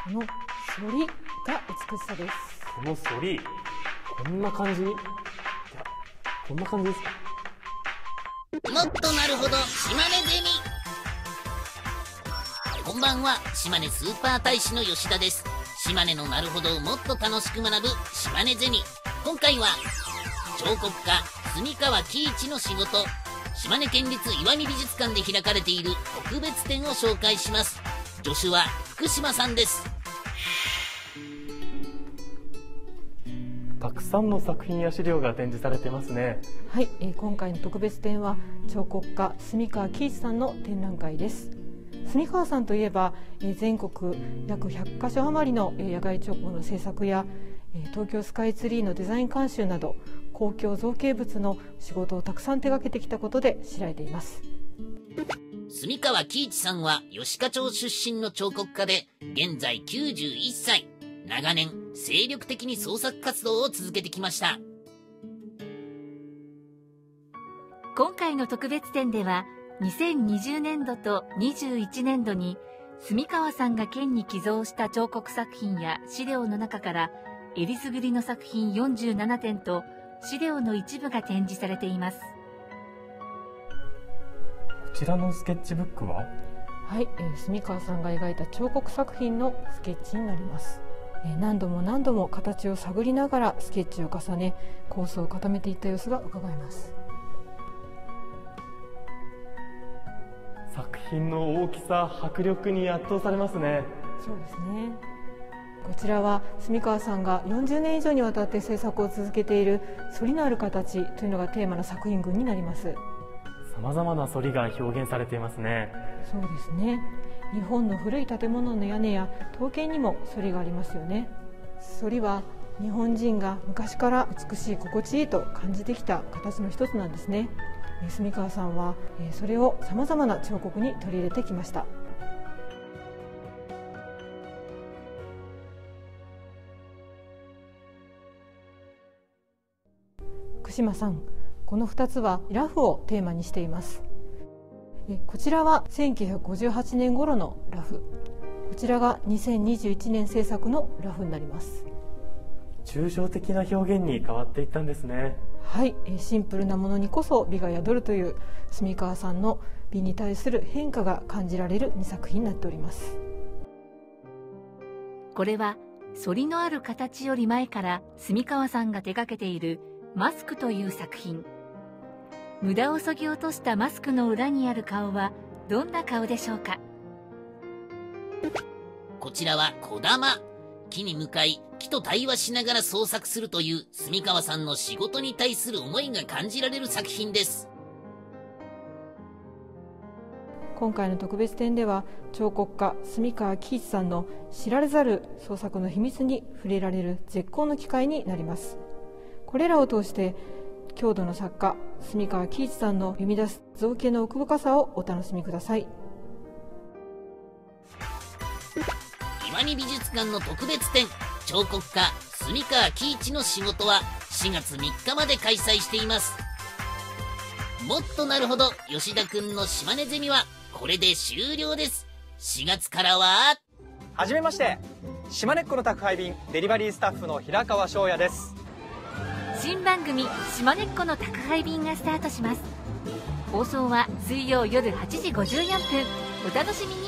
この反りが美しさです。 この反り、こんな感じ？いや、こんな感じですか？ もっとなるほど島根ゼミ。こんばんは、島根スーパー大使の吉田です。島根のなるほどをもっと楽しく学ぶ島根ゼミ。今回は彫刻家住川喜一の仕事、島根県立石見美術館で開かれている特別展を紹介します。助手は福島さんです。 たくさんの作品や資料が展示されてますね。 はい、今回の特別展は彫刻家住川喜一さんの展覧会です。住川さんといえば全国約100カ所余りの野外彫刻の制作や東京スカイツリーのデザイン監修など公共造形物の仕事をたくさん手掛けてきたことで知られています。 住川喜一さんは吉賀町出身の彫刻家で現在91歳。長年精力的に創作活動を続けてきました。 今回の特別展では2020年度と21年度に住川さんが県に寄贈した彫刻作品や資料の中からえりすぐりの作品47点と資料の一部が展示されています。 こちらのスケッチブックは？ はい、住川さんが描いた彫刻作品のスケッチになります。何度も何度も形を探りながらスケッチを重ね構想を固めていった様子が伺えます。 作品の大きさ、迫力に圧倒されますね。 そうですね。こちらは住川さんが40年以上にわたって制作を続けている反りのある形というのがテーマの作品群になります。 さまざまな反りが表現されていますね。 そうですね。日本の古い建物の屋根や刀剣にも反りがありますよね。反りは日本人が昔から美しい、心地いいと感じてきた形の一つなんですね。住川さんはそれをさまざまな彫刻に取り入れてきました。福島さん、この2つはラフをテーマにしています。こちらは1958年頃のラフ、こちらが2021年制作のラフになります。 抽象的な表現に変わっていったんですね。 はい、シンプルなものにこそ美が宿るという住川さんの美に対する変化が感じられる2作品になっております。 これは反りのある形より前から住川さんが手掛けているマスクという作品。無駄をそぎ落としたマスクの裏にある顔はどんな顔でしょうか。 こちらは小玉。木に向かい木と対話しながら創作するという住川さんの仕事に対する思いが感じられる作品です。 今回の特別展では彫刻家住川喜一さんの知られざる創作の秘密に触れられる絶好の機会になります。これらを通して郷土の作家住川喜一さんの生み出す造形の奥深さをお楽しみください。 石見美術館の特別展、彫刻家住川喜一の仕事は4月3日まで開催しています。もっとなるほど吉田くんの島根ゼミはこれで終了です。4月からははじめまして、島根っ子の宅配便デリバリースタッフの平川翔也です。 新番組島根っ子の宅配便がスタートします。放送は水曜夜8時54分。お楽しみに。